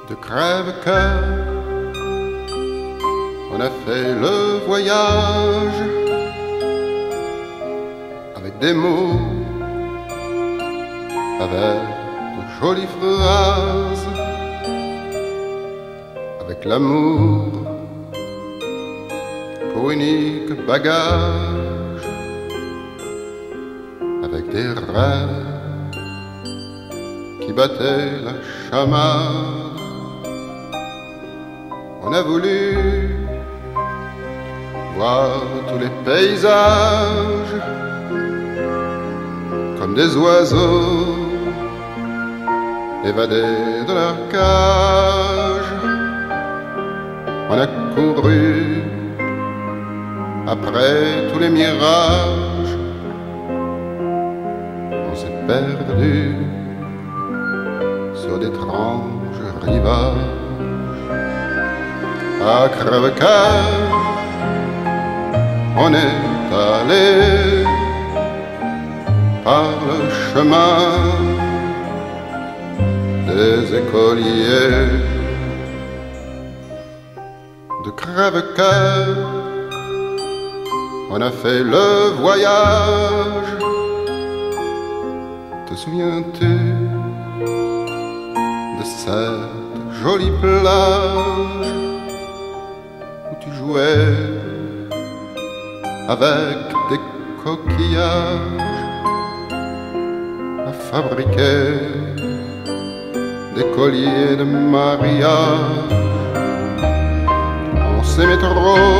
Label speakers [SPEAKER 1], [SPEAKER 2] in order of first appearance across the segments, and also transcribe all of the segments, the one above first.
[SPEAKER 1] de crève-cœur. On a fait le voyage avec des mots, avec de jolies phrases, avec l'amour pour unique bagage, avec des rêves qui battaient la chamade. On a voulu voir tous les paysages comme des oiseaux évadés de leur cage. On a couru après tous les mirages. On s'est perdu sur d'étranges rivages. À crève-cœur, on est allé par le chemin des écoliers. De crève-cœur, on a fait le voyage. Te souviens-tu de cette jolie plage où tu jouais avec des coquillages à fabriquer des colliers de mariage? On s'aimait trop,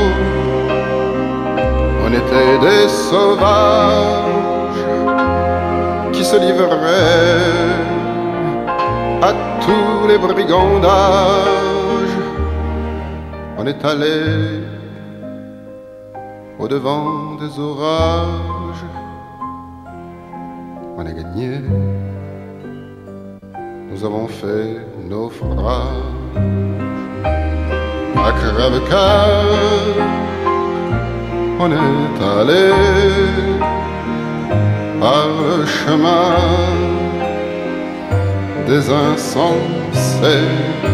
[SPEAKER 1] on était des sauvages qui se livraient à tous les brigandages. On est allé au-devant des orages. On a gagné, nous avons fait naufrage. À crève-cœur, on est allé par le chemin des insensés.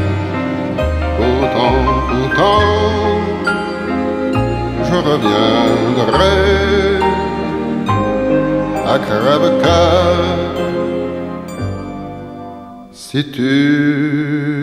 [SPEAKER 1] Pourtant, je reviendrai à crève-cœur si tu